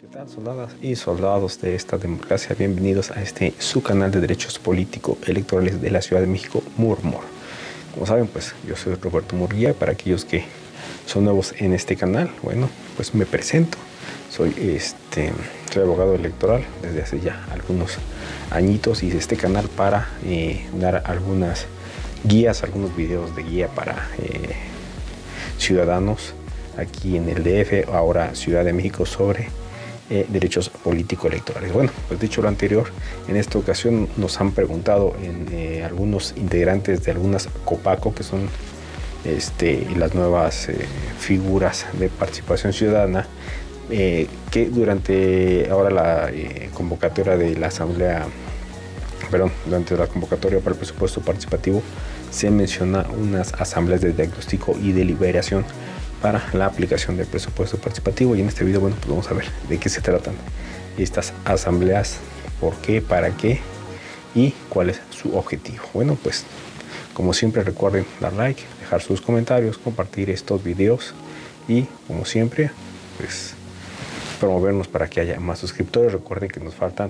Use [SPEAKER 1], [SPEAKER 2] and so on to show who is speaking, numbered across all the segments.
[SPEAKER 1] ¿Qué tal, soldadas y soldados de esta democracia? Bienvenidos a su canal de derechos políticos electorales de la Ciudad de México, Murmur. Como saben, pues yo soy Roberto Murguía. Para aquellos que son nuevos en este canal, bueno, pues me presento. Soy abogado electoral desde hace ya algunos añitos. Hice este canal para dar algunas guías, algunos videos de guía para ciudadanos aquí en el DF, ahora Ciudad de México, sobre derechos políticos electorales. Bueno, pues dicho lo anterior, en esta ocasión nos han preguntado algunos integrantes de algunas COPACO, que son las nuevas figuras de participación ciudadana, que durante ahora la convocatoria de la asamblea, durante la convocatoria para el presupuesto participativo, se menciona unas asambleas de diagnóstico y deliberación para la aplicación del presupuesto participativo. Y en este video, bueno, pues vamos a ver de qué se tratan estas asambleas, por qué, para qué y cuál es su objetivo. Bueno, pues como siempre, recuerden dar like, dejar sus comentarios, compartir estos videos y, como siempre, pues promovernos para que haya más suscriptores. Recuerden que nos faltan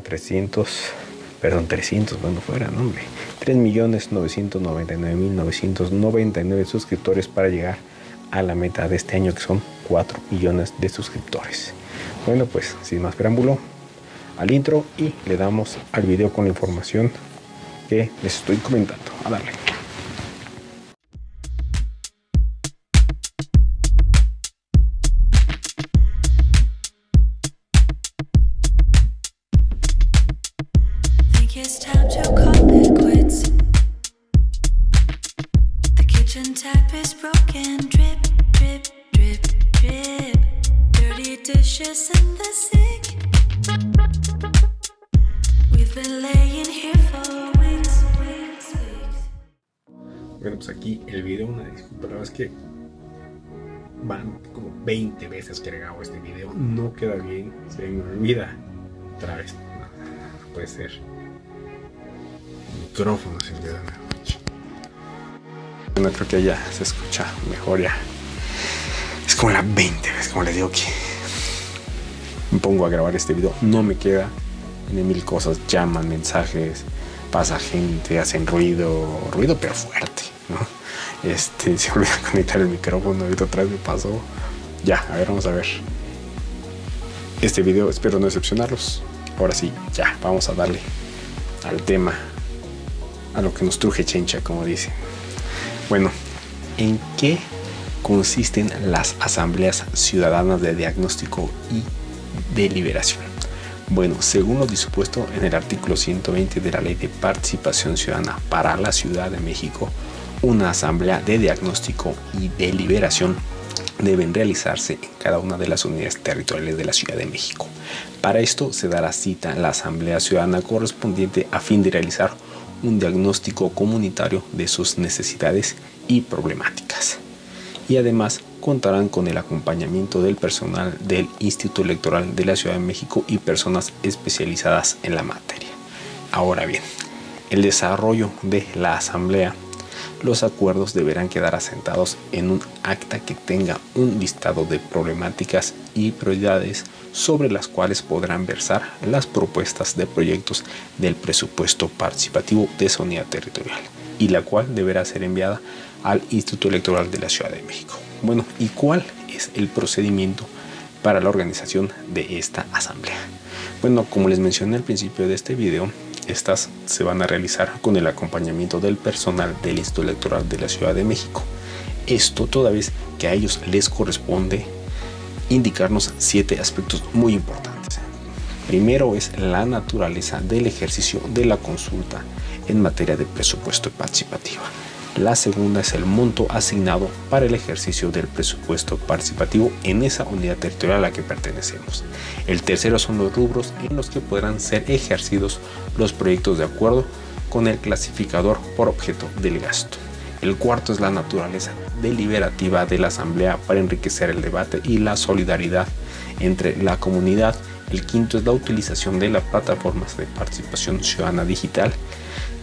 [SPEAKER 1] 3.999.999 suscriptores para llegar a la meta de este año, que son 4 millones de suscriptores. Bueno, pues sin más preámbulo, al intro, y le damos al video con la información que les estoy comentando. A darle.
[SPEAKER 2] It's time to call it quits. The kitchen tap is broken. Drip, drip, drip, drip. Dirty dishes in the sink. We've been laying here for weeks.
[SPEAKER 1] Bueno, pues aquí el video, una disculpa, la verdad es que van como 20 veces que grabo este video. No queda bien, se me olvida otra vez. No puede ser. Micrófono sin vida. Bueno, creo que ya se escucha mejor ya. Es como la 20 veces, como les digo, que me pongo a grabar este video. No me queda, tiene mil cosas, llaman, mensajes, pasa gente, hacen ruido pero fuerte, ¿no? Se olvida conectar el micrófono. Ahorita otra vez me pasó. Ya, a ver, vamos a ver este video. Espero no decepcionarlos. Ahora sí, ya, vamos a darle al tema, a lo que nos truje chencha, como dicen. Bueno, ¿en qué consisten las asambleas ciudadanas de diagnóstico y deliberación? Bueno, según lo dispuesto en el artículo 120 de la Ley de Participación Ciudadana para la Ciudad de México, una asamblea de diagnóstico y deliberación deben realizarse en cada una de las unidades territoriales de la Ciudad de México. Para esto se dará cita en la asamblea ciudadana correspondiente a fin de realizar un diagnóstico comunitario de sus necesidades y problemáticas. Y además contarán con el acompañamiento del personal del Instituto Electoral de la Ciudad de México y personas especializadas en la materia. Ahora bien, el desarrollo de la asamblea. Los acuerdos deberán quedar asentados en un acta que tenga un listado de problemáticas y prioridades sobre las cuales podrán versar las propuestas de proyectos del presupuesto participativo de esa unidad territorial, y la cual deberá ser enviada al Instituto Electoral de la Ciudad de México. Bueno, ¿y cuál es el procedimiento para la organización de esta asamblea? Bueno, como les mencioné al principio de este video, estas se van a realizar con el acompañamiento del personal del Instituto Electoral de la Ciudad de México. Esto toda vez que a ellos les corresponde indicarnos 7 aspectos muy importantes. Primero es la naturaleza del ejercicio de la consulta en materia de presupuesto participativo. La segunda es el monto asignado para el ejercicio del presupuesto participativo en esa unidad territorial a la que pertenecemos. El tercero son los rubros en los que podrán ser ejercidos los proyectos de acuerdo con el clasificador por objeto del gasto. El cuarto es la naturaleza deliberativa de la asamblea para enriquecer el debate y la solidaridad entre la comunidad. El quinto es la utilización de las plataformas de participación ciudadana digital.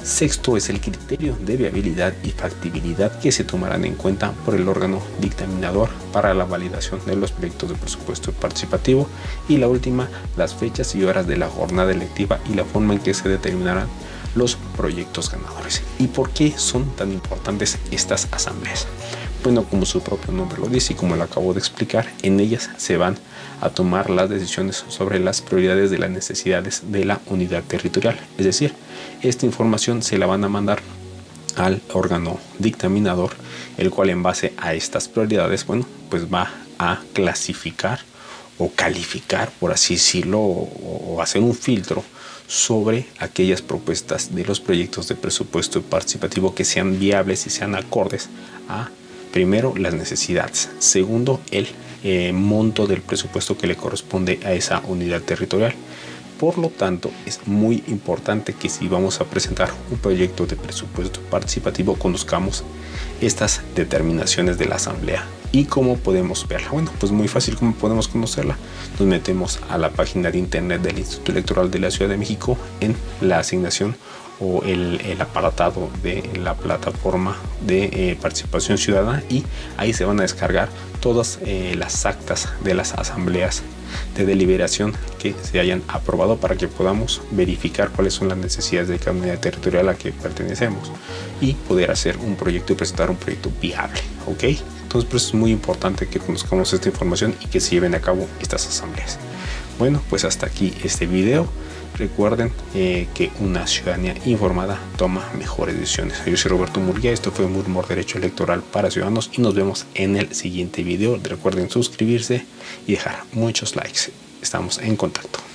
[SPEAKER 1] Sexto es el criterio de viabilidad y factibilidad que se tomarán en cuenta por el órgano dictaminador para la validación de los proyectos de presupuesto participativo. Y la última, las fechas y horas de la jornada electiva y la forma en que se determinarán los proyectos ganadores. ¿Y por qué son tan importantes estas asambleas? Bueno, como su propio nombre lo dice y como lo acabo de explicar, en ellas se van a tomar las decisiones sobre las prioridades de las necesidades de la unidad territorial. Es decir, esta información se la van a mandar al órgano dictaminador, el cual en base a estas prioridades, bueno, pues va a clasificar o calificar, por así decirlo, o hacer un filtro sobre aquellas propuestas de los proyectos de presupuesto participativo que sean viables y sean acordes a, primero, las necesidades, segundo, el monto del presupuesto que le corresponde a esa unidad territorial. Por lo tanto, es muy importante que si vamos a presentar un proyecto de presupuesto participativo, conozcamos estas determinaciones de la asamblea. ¿Y cómo podemos verla? Bueno, pues muy fácil. ¿Cómo podemos conocerla? Nos metemos a la página de internet del Instituto Electoral de la Ciudad de México en la asignación o el apartado de la plataforma de participación ciudadana, y ahí se van a descargar todas las actas de las asambleas de deliberación que se hayan aprobado para que podamos verificar cuáles son las necesidades de cada unidad territorial a la que pertenecemos y poder hacer un proyecto y presentar un proyecto viable, ¿ok? Entonces, pues es muy importante que conozcamos esta información y que se lleven a cabo estas asambleas. Bueno, pues hasta aquí este video. Recuerden que una ciudadanía informada toma mejores decisiones. Yo soy Roberto Murguía, esto fue Murmur Derecho Electoral para Ciudadanos y nos vemos en el siguiente video. Recuerden suscribirse y dejar muchos likes. Estamos en contacto.